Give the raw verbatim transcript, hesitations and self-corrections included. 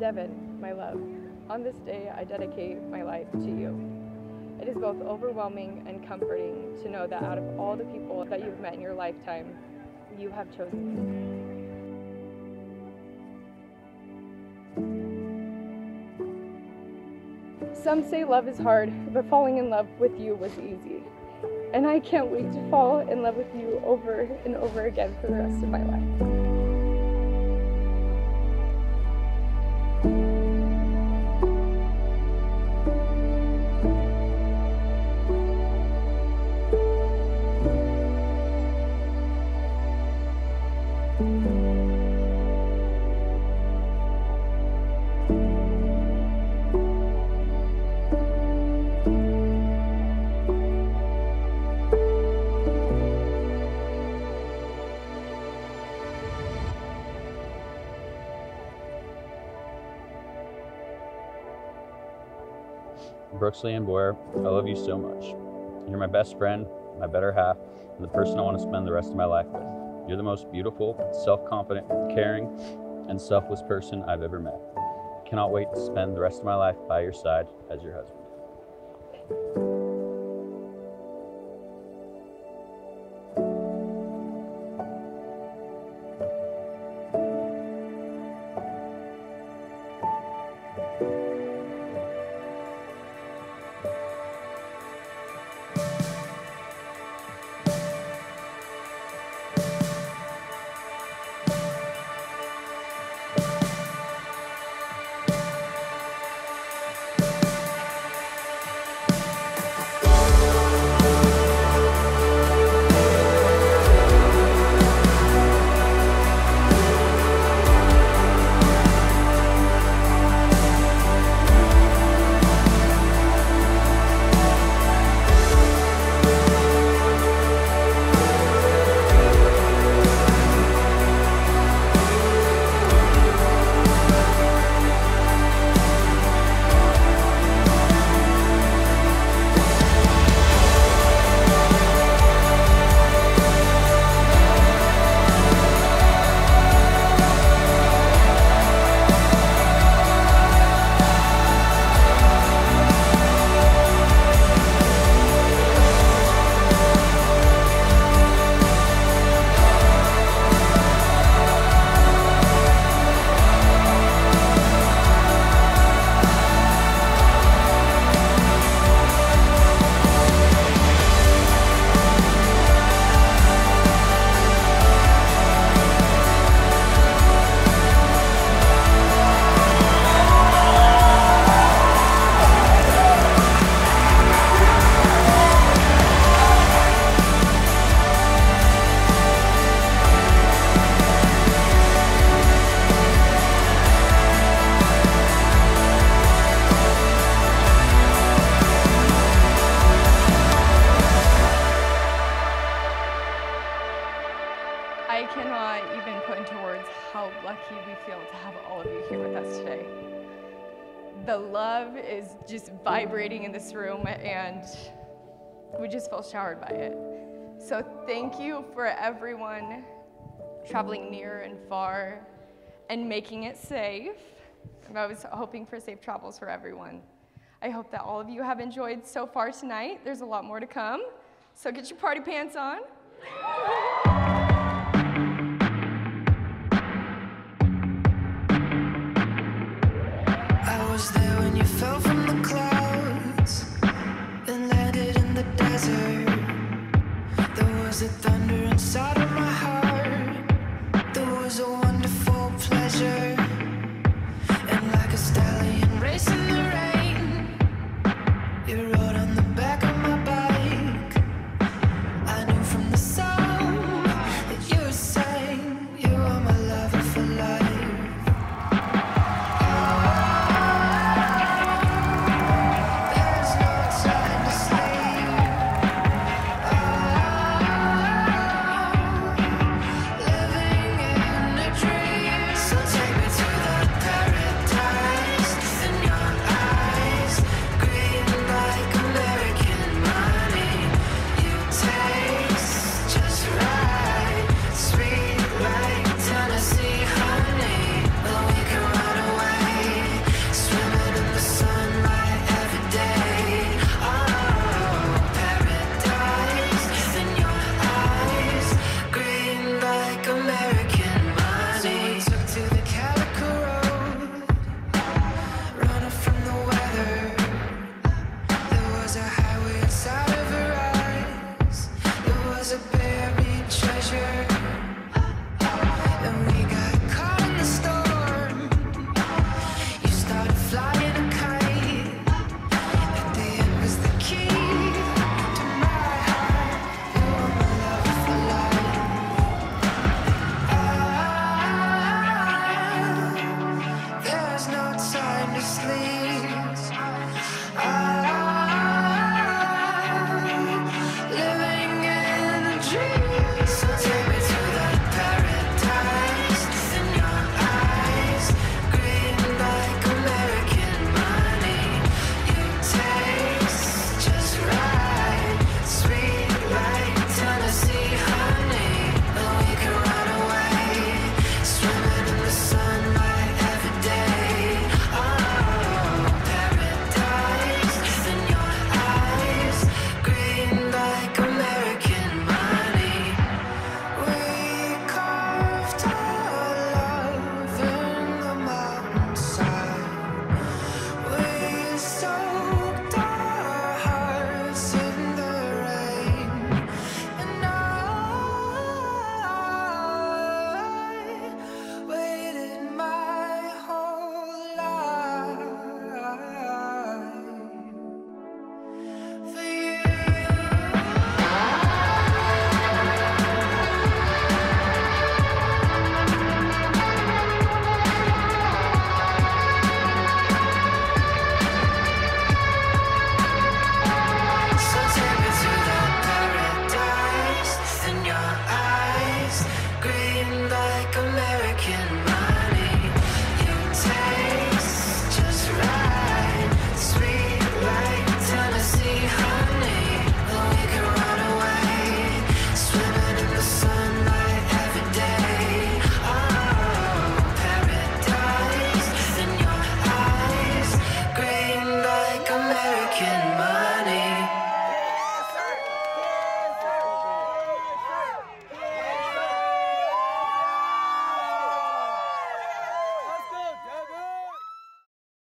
Devyn, my love, on this day I dedicate my life to you. It is both overwhelming and comforting to know that out of all the people that you've met in your lifetime, you have chosen me. Some say love is hard, but falling in love with you was easy. And I can't wait to fall in love with you over and over again for the rest of my life. Brooks Delyon Boyer, I love you so much. You're my best friend, my better half, and the person I want to spend the rest of my life with. You're the most beautiful, self-confident, caring, and selfless person I've ever met. I cannot wait to spend the rest of my life by your side as your husband. I cannot even put into words how lucky we feel to have all of you here with us today. The love is just vibrating in this room, and we just feel showered by it. So thank you for everyone traveling near and far and making it safe. I was hoping for safe travels for everyone. I hope that all of you have enjoyed so far tonight. There's a lot more to come, so get your party pants on. I was there when you fell from the clouds, then landed in the desert. There was a thunder inside of my heart. There was a wonderful pleasure.